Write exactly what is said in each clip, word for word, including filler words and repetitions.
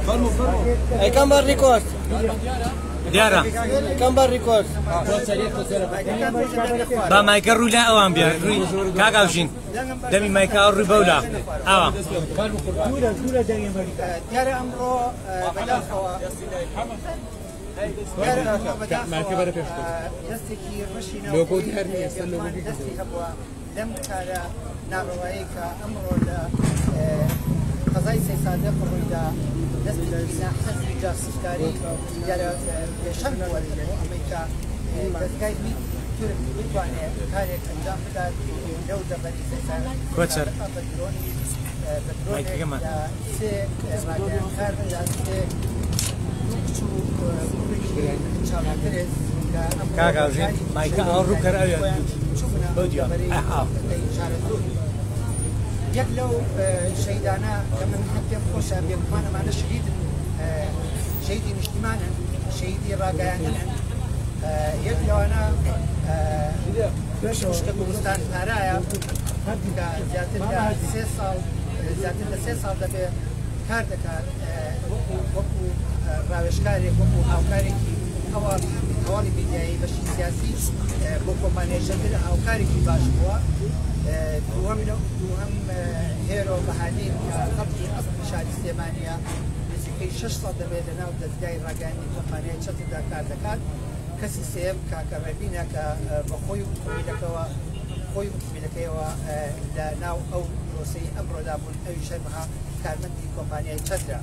اي كم بار ريكورد دیارە كم بار ريكورد با مایکە ڕووی لا ئەوان بیا ڕووی کاکاوژین دەمی مایکە ڕووی بەولا ئەوە دیارە ئەمڕۆ بەداخەوە دەستێکی ڕەشی دەستی هەبووە لەم کارە ناڕەوایی کە ئەمڕۆ لە قەزای سێ سادە ڕوویدا دەستی حەزبی جاسوسکاری دیارە پێشەنگ بووە ئەمریکا دەستگای بتوانێت کارێک ئەنجام بدات لەو دەبەری سێ سادە کۆچەر سێ ڕاگەیەنکار سێ کاکاوژین مایکە ئەو ڕوو کەر ئەوێ بەو دیوە یەک لەو شەیدانە کە من پێم خۆشە بێگومانەمانە شەهیدن شەیدی نیشتیمانن شەهیدی ڕاگەیاندنن یەک لەوانە شتە کوردستان پارایە کە زیاتر لە سێ ساڵ زیاتر لە سێ ساڵ دەبێ کار دەکات وەکو ڕاوێژکارێک وەکو هاوکارێکی هەواڵی میدیایی بەشی سیاسی بۆ کۆمپانیایەکتر هاوکارێکی باش بووە دووەم هێرۆ بەهادین خەڵکی ئەسڵی شاری سلێمانیە نزیکەی شەش ساڵ دەبێت لەناو دەستگای ڕاگەیاندنی کۆمپانیای چەتردا کار دەکات کەسی سێم کاکە ڕێبینە کە بە خۆی وتمیلەکەوە خۆی وتمیلەکەیەوە لە ناو ئەو پرۆسەی ئەمڕۆدا بوون ئەوی شەرمەها کارمەندی کۆمپانیای چەترا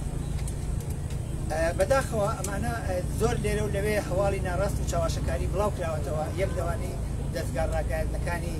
بەداخەوە ئەمانە زۆر لێرە و لەوێ هەواڵی ناڕاست و چاواشەکاری بڵاو کراوەتەوە یەک لەوانەی دەستگا ڕاگەیاندنەکانی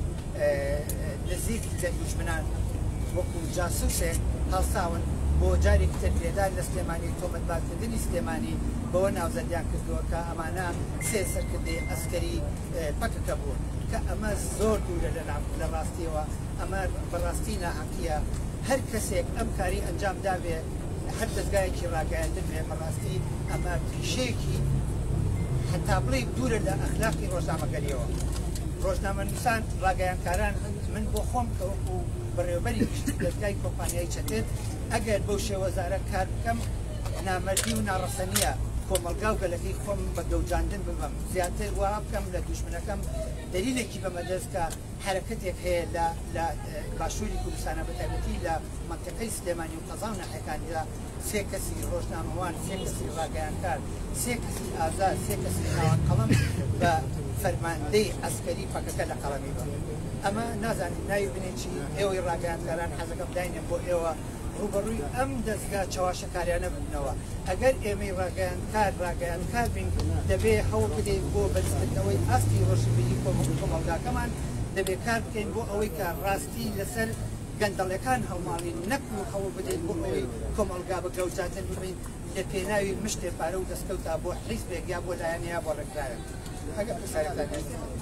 نزیک لە دوژمنان وەکو جاسووسێک هەڵساون بۆ جارێک تر لێدان لە سلێمانی تۆمەتبارکردنی سلێمانی بەوە ناوزەندیان کردووە کە ئەمانە سێ سەرکردەی ئەسکەری پەکەکە بوون کە ئەمە زۆر دوورە لە ڕاستیەوە ئەمە بەڕاستی ناحەقیە هەر کەسێک ئەم کاری ئەنجام دابێ هەر دەستگایەکی ڕاگەیاندن بێ بەڕاستی ئەمە پیشەیەکی حتا بڵێ دوورە لە ئەخلاقی ڕۆژنامەگەریەوە ڕۆژنامەنووسان ڕاگەیاندکاران من بۆ خۆم کە وەکو بەڕێوەبەری دەستگای کۆمپانیای چەتر ئەگەر بەو شێوەزارە کار بکەم نامەردی و ناڕەسەنیە کۆمەلگا و گەلەکەی خۆم بە گەوجاندن ببەم زیاتر وا بکەم لە دوژمنەکەم دلیلێکی بەمەدەست کە حرەکەتێک هەیە لە باشووری کوردستانە بەتایبەتی لە مەنتەقەی سلێمانی و قەزا و ناحیەکانیدا سێ کەسی ڕۆژنامەوان سێ کەسی ڕاگەیاندکار سێ کەسی ئازاد سێ کەسی ناوان قەڵەم بە فەرماندەی ئەسکەری پەکەکە لە قەڵەمی بە ئەمە نازانین ناوی بنێکی ئێوەی ڕاگەیاندکاران حەزەکە بداینێ بۆ ئێوە ڕوبەڕووی ئەم دەستگا چاواشەکاریانە ببنەوە ئەگەر ئێمەی ڕاگەیاندکار ڕاگەیاندکار بین دەبێ هەوڵ بدەین بۆ بەرزکردنەوەی ئاستی ڕۆژبیری کۆمەڵگاکەمان دەبێ کار بکەین بۆ ئەوەی کە ڕاستی لەسەر گەندەڵەکان هەڵماڵین نەکو هەوڵ بدەین بۆ ئەوەی کۆمەڵگا بە گەوجاتن ببین لە پێناوی مشتێ پارە و دەستکەوتا بۆ حیزبێک یا بۆ لایەنەیە بۆ ڕێکدارە ئەگەر پرسیارەکان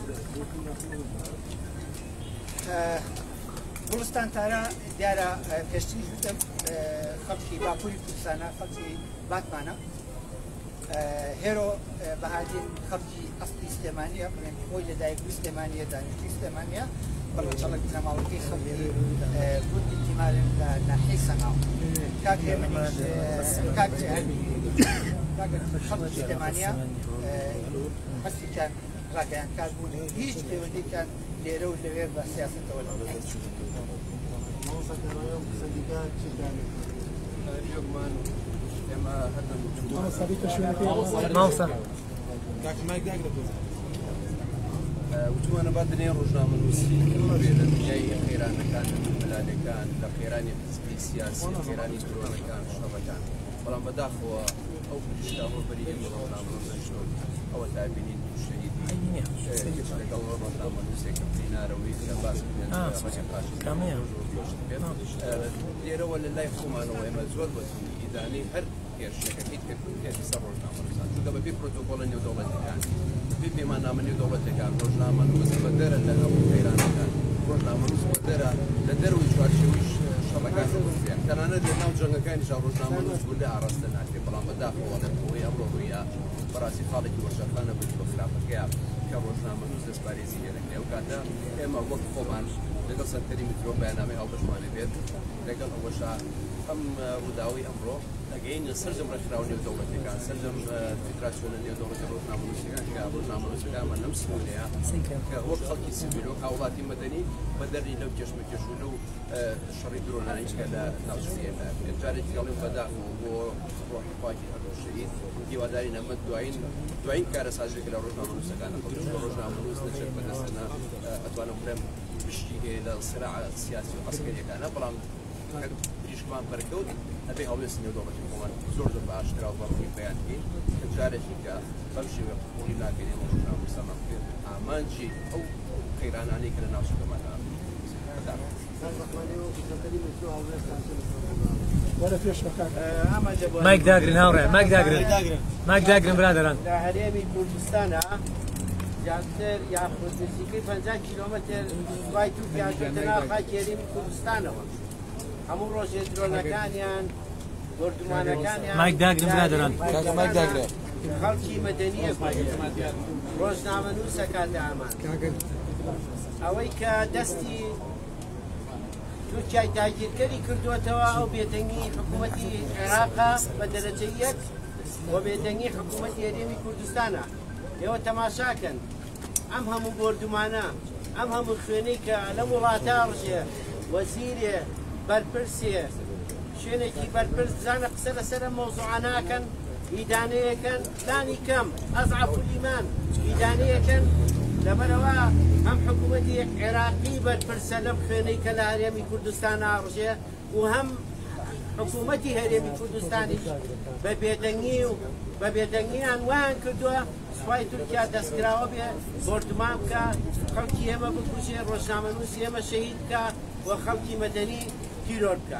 گوڵستان تارە دیارە پێشتری وتم خەڵکی باکووری کوردستانە خەڵکی باتمانە هێرۆ بەهادین خەڵکی ئەسلی سلێمانیە بڵێن خۆی لەدایکبووی سلێمانیە دانیشتووی سلێمانیە بەڵام چەڵک نەماڵەکەی خەڵکی گوندی تیمارن لە ناحیەی سەناو کاک هێمنیش کاک خەڵکی سلێمانیە هەستێکیان ڕاگەیاندکار بوون هیچ پەیوەندییان لێرە و لەوێ بە سیاسەتەوە وتوانە با دنیای ڕۆژنامەنووسی لە دنیای خێرانەکان مەلالەکان لە خێرانی حزبی سیاسی خێرانی درۆنەکان شتەوەکان بەڵام بەداخەوە ئەو پشتا ڕۆبەری ڕۆژنامەنووسەوە ئەوە دابینین شەهیدی لەگەڵ ڕۆژنامەنووسێک بینارەوەی باس لێرەوە لە لای خۆمانەوە ئێمە زۆر بەتونی ئیدانی هەر کێشەکەیت کرد سەر ڕۆژنامەنووسان چونکە بەبێ پرۆتۆکۆڵە نێودەوڵەتەکان بێ پەیماننامە نێودەوڵەتەکان ڕۆژنامەنووس بە دەرە لە ئەو خێرانەکان ڕۆژنامەنووس بە دەرە لە دەروی چوارچێوەی شەڕەکان تەنانەت لە ناو جەنگەکانیشا ڕۆژنامەنووس بوو لە ئاڕاستە ناکرێت بەڵام بەداخەوە لەوەی ئەمڕۆ ڕوویە بەڕاستی خاڵێکی وەشەخانە بوو بە خراپەکەیە کە ڕۆژنامەنووس دەستپارێزی لێ دەکرێت ئەو کاتە ئێمە وەک خۆمان لەگەڵ سەرکەری میترۆ بەیاننامەی هەڵبژمانێ بێت لەگەڵ ئەوەشا ئەم ڕووداوی ئەمڕۆ ئەگەین سەرجەم ڕێکخراوە نێو دەوڵەتەکان سەرجەم فیدراسیۆنە نێو دەوڵەتی ڕۆژنامەنووسەکان کە ڕۆژنامەنووسەکان ئەمە نەم سمونەیە کە وەک خەڵکی سیڤیل و هاوڵاتی مەدەنی بە دەری لەو کێشمەکێش و لەو شەڕی درۆنانەی کە لە ناوچەیەدا جارێکی گەڵێم بەداخەوە بۆ ڕۆحی پاکی هەردوو شەهید هیواداری نەمە دوایین دوایین کارەسازیێک لە ڕۆژنامەنووسەکانە ڕۆژنامەنووس نەچێت بەدەستەنە ئەتوانم بڵێم پشتی هەیە لە سراع سیاسی و عەسکەریەکانە بەڵام پریشکمان بەرکەوت ئەبێ هەڵوێستی نێو دەوڵەتی کۆمەڵ زۆر زۆر بەئاشکرا و بەڕووی بەیانکەین کە جارێکی کە بەم شێوە قبوڵی ناکەین ڕۆژنامەنووسەمان بکرێت ئامانجی ئەو قەیرانانەی کە لە ناوچەکەماندا مایک داگرن هاوڕێ مایک داگرن مایک داگرن برادەران لە هەرێمی کوردستانە زیاتر یاخود نزیکەی پەنجا کیلۆمەتر دوای تورکیا چۆتە ناو خاکی هەرێمی کوردستانەوە هەموو ڕۆژێ درۆنەکانیان گۆردومانەکانیان مایک داگرن برادەران مایک داگرن خەڵکی مەدەنیە ڕۆژنامەنووسەکاتە ئامان ئەوەی کە دەستی تورکیای داگیرکەری کردووەتەوە ئەو بێدەنگی حکوومەتی عێراقا بە دەرەجەی یەک بۆ بێدەنگی حکوومەتی هەرێمی کوردستانە ئێوە تەماشاکەن ئەم هەموو گۆردومانە ئەم هەموو خوێنەی کە لەم وڵاتە ڕژێ وەزیرێ بەرپرسێ شوێنێکی بەرپرس بزانە قسە لەسەر مەوزوعاناکەن ئیدانەیەکەن پلانی کەم ئەزعەف الئیمان ئیدانەیەکەن لەبەرەوە ئەم حکوومەتی عێراقی بەرپرسە لەم خوێنەی کە لە هەرێمی کوردستان ئاڕژێ و هەم حکوومەتی هەرێمی کوردستانی بە بێدەنگی و بە بێدەنگیان وایان کردووە سوپای تورکیا دەستکراوە بێ گۆردومان بکە خەڵکی ئێمە بکوژێ ڕۆژنامەنووسی ئێمە شەهید بکە و خەڵکی مەدەنی تیرۆر بکە.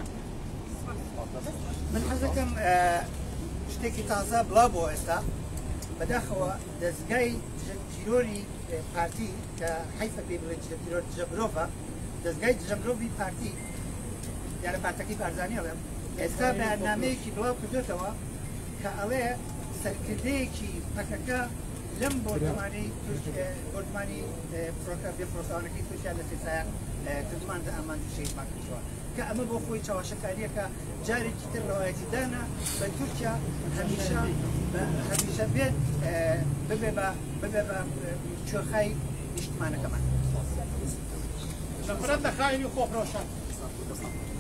من حەزەکەم شتێکی تازە بڵاو بۆ ئێستا بەداخەوە دەستگای تیرۆری پارتی کە حیفە پێ بڵێن تیرۆر دژەبرۆڤە دەستگای دژەبرۆڤی پارتی یانە پارتەکەی بارزانانی ئەڵێم ئێستا بەیاننامەیەکی بڵاو کردوێتەوە کە ئەڵێ سەرکردەیەکی پەکەکە لەم گۆردومانەی گۆردومانی فڕۆکە بێفرۆکەوانەکەی تورکیا لە سێسایان کردماندا ئامانجی شەهیدمان کردووە کە ئەمە بۆ خۆی چاوەشەکاریەکە جارێکی تر ڕەوایەتی دانا بە تورکیا هەمیشە هەمیشە بێت ببێ بە ببێ بە کوێخای نیشتمانەکەمان لەبەرەوە خاینی خۆفرۆشان